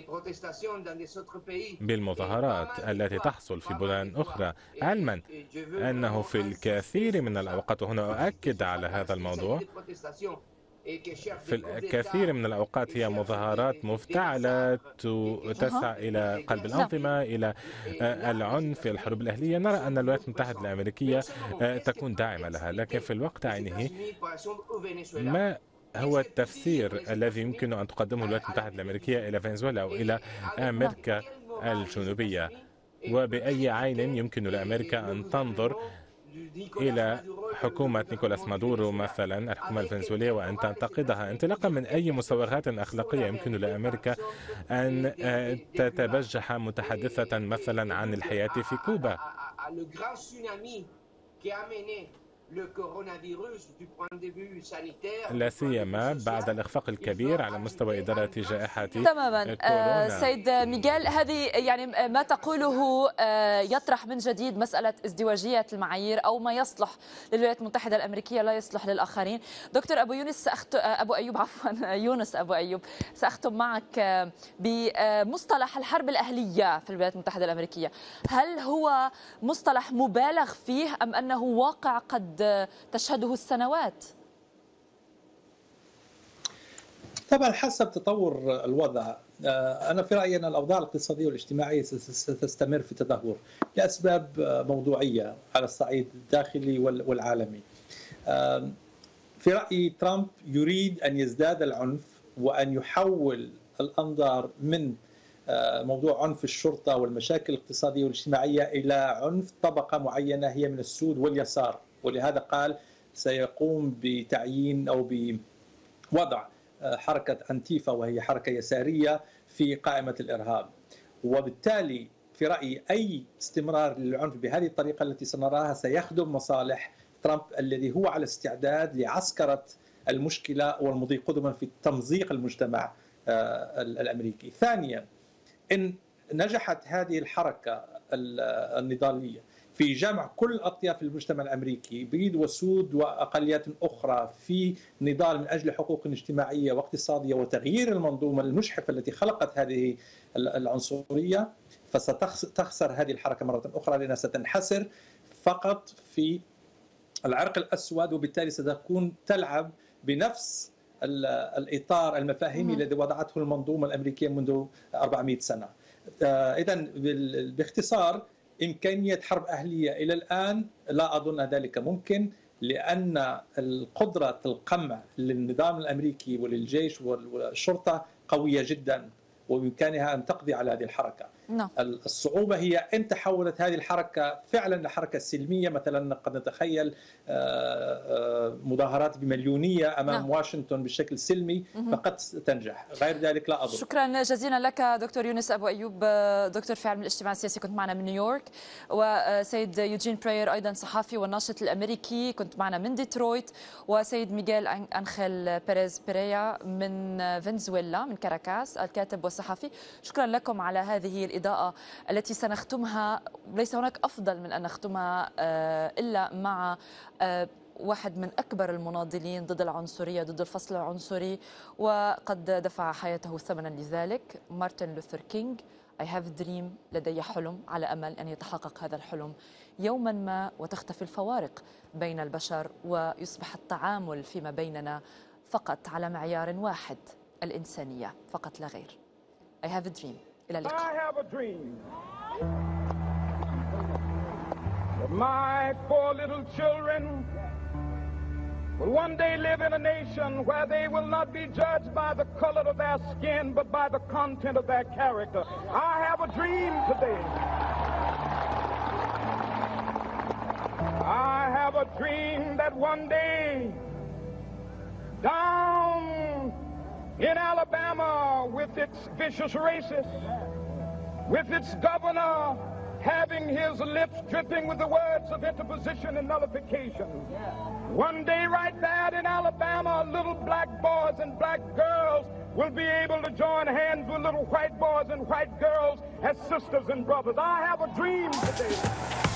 بالمظاهرات التي تحصل في بلدان أخرى، علما أنه في الكثير من الأوقات، وهنا أؤكد على هذا الموضوع، في الكثير من الأوقات هي مظاهرات مفتعلة تسعى إلى قلب الأنظمة، إلى العنف، الحروب الأهلية. نرى أن الولايات المتحدة الأمريكية تكون داعمة لها، لكن في الوقت عينه ما هو التفسير الذي يمكن أن تقدمه الولايات المتحدة الأمريكية إلى فنزويلا أو إلى أمريكا الجنوبية؟ وبأي عين يمكن لأمريكا أن تنظر إلى حكومة نيكولاس مادورو مثلا، الحكومة الفنزويلية، وأن تنتقدها انطلاقا من أي مسوغات أخلاقية يمكن لأمريكا أن تتبجح متحدثة مثلا عن الحياة في كوبا؟ لا سيما بعد الإخفاق الكبير على مستوى إدارة جائحة تماما. سيد ميغيل، هذه يعني ما تقوله يطرح من جديد مسألة ازدواجية المعايير، أو ما يصلح للولايات المتحدة الأمريكية لا يصلح للآخرين. دكتور أبو يونس أبو أيوب، سأختم معك بمصطلح الحرب الأهلية في الولايات المتحدة الأمريكية. هل هو مصطلح مبالغ فيه أم أنه واقع قد تشهده السنوات؟ طبعا حسب تطور الوضع. أنا في رأيي أن الأوضاع الاقتصادية والاجتماعية ستستمر في تدهور لأسباب موضوعية على الصعيد الداخلي والعالمي. في رأيي ترامب يريد أن يزداد العنف وأن يحول الأنظار من موضوع عنف الشرطة والمشاكل الاقتصادية والاجتماعية إلى عنف طبقة معينة هي من السود واليسار، ولهذا قال سيقوم بتعيين أو بوضع حركة أنتيفا وهي حركة يسارية في قائمة الإرهاب. وبالتالي في رأيي أي استمرار للعنف بهذه الطريقة التي سنراها سيخدم مصالح ترامب الذي هو على استعداد لعسكرة المشكلة والمضي قدما في تمزيق المجتمع الأمريكي. ثانيا، إن نجحت هذه الحركة النضالية في جمع كل أطياف المجتمع الأمريكي بيض وسود وأقليات أخرى في نضال من أجل حقوق اجتماعية واقتصادية وتغيير المنظومة المجحفة التي خلقت هذه العنصرية، فستخسر هذه الحركة مرة أخرى لأنها ستنحسر فقط في العرق الأسود، وبالتالي ستكون تلعب بنفس الإطار المفاهيمي الذي وضعته المنظومة الأمريكية منذ 400 سنة. إذن باختصار، إمكانية حرب أهلية إلى الآن لا أظن ذلك ممكن، لأن القدرة القمع للنظام الأمريكي وللجيش والشرطة قوية جدا وبإمكانها أن تقضي على هذه الحركة. الصعوبة هي إن تحولت هذه الحركة فعلا لحركة سلمية، مثلا قد نتخيل مظاهرات بمليونية أمام واشنطن بشكل سلمي فقد تنجح، غير ذلك لا أظن. شكرا جزيلا لك دكتور يونس أبو أيوب، دكتور في علم الاجتماع السياسي، كنت معنا من نيويورك. وسيد يوجين براير أيضا صحفي والناشط الأمريكي، كنت معنا من ديترويت. وسيد ميغيل أنخيل بيريز بيريا من فنزويلا من كاراكاس، الكاتب والصحفي. شكرا لكم على هذه الإضاءة التي سنختمها، ليس هناك أفضل من أن نختمها إلا مع واحد من أكبر المناضلين ضد العنصرية، ضد الفصل العنصري، وقد دفع حياته ثمنا لذلك، مارتن لوثر كينغ. I have a dream، لدي حلم، على أمل أن يتحقق هذا الحلم يوما ما وتختفي الفوارق بين البشر ويصبح التعامل فيما بيننا فقط على معيار واحد، الإنسانية فقط لا غير. I have a dream. إلى اللقاء. I have a dream that my 4 little children will one day live in a nation where they will not be judged by the color of their skin, but by the content of their character. I have a dream today. I have a dream that one day down in Alabama, with its vicious racists, with its governor having his lips dripping with the words of interposition and nullification. One day right there in Alabama, little black boys and black girls will be able to join hands with little white boys and white girls as sisters and brothers. I have a dream today.